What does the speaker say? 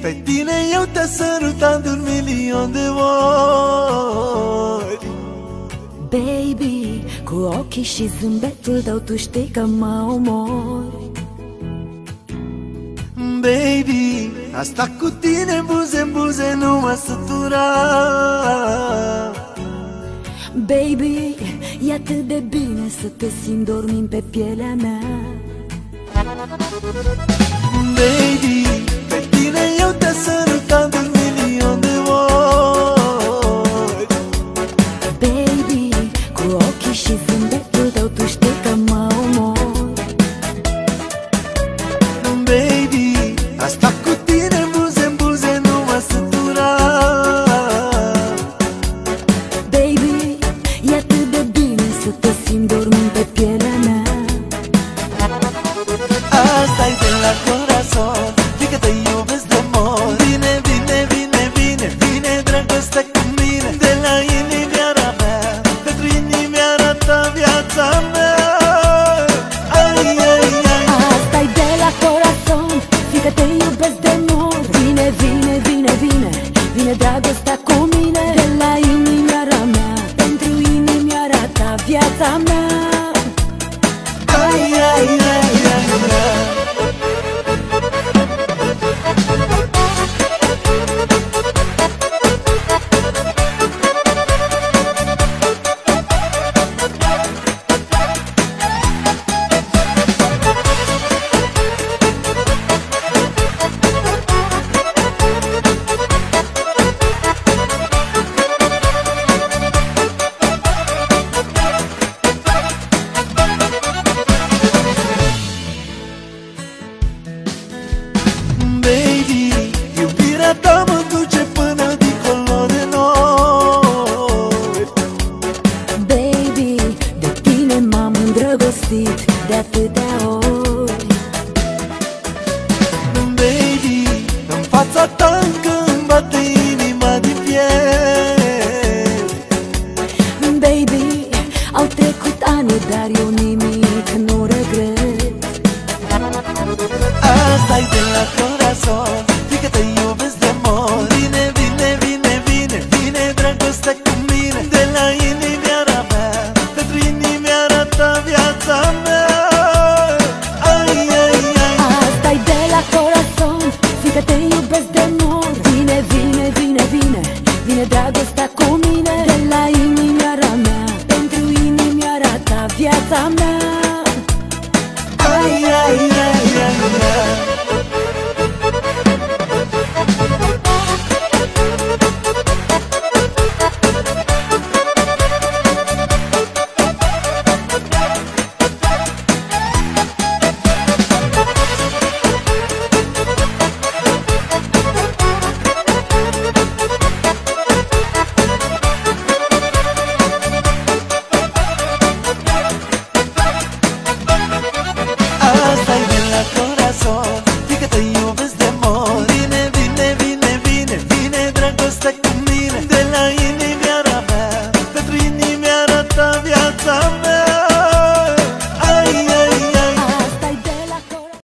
pe tine eu te-am sărutat de 1.000.000 de ori. Baby, cu ochii și zâmbetul tău tu știi că mă omori. Baby, asta cu tine buze în buze nu mă sătura. Baby, e atât de bine să te simt dormind pe pielea mea. Baby, pe tine eu te-am sărutat de 1.000.000 de ori. Baby, cu ochii și zâmbetul tău tu știi că mă omori. Baby, asta cu tine buze în buze nu mă sătura. Baby, e atât de bine să te simt dormind pe pielea mea. Asta-i de la corazon, fiică te iubesc de mor. Vine, vine, vine, vine, vine dragoste cu mine. De la inimioara mea, pentru inimioara ta viața mea. Ai, ai, ai. Asta-i de la corazon, fiică te iubesc de mor. Vine, vine, vine, vine, vine dragostea cu mine. De la inimioara mea, pentru inimioara ta viața mea. Ai, ai, ai, ai, ai. Baby, iubirea ta mă duce până dincolo de noi. Baby, de tine m-am îndrăgostit de atâtea ori. Baby, în fața ta încă îmi bate inima din piele. Baby, au trecut ani, dar eu nimic nu regret. Asta-i de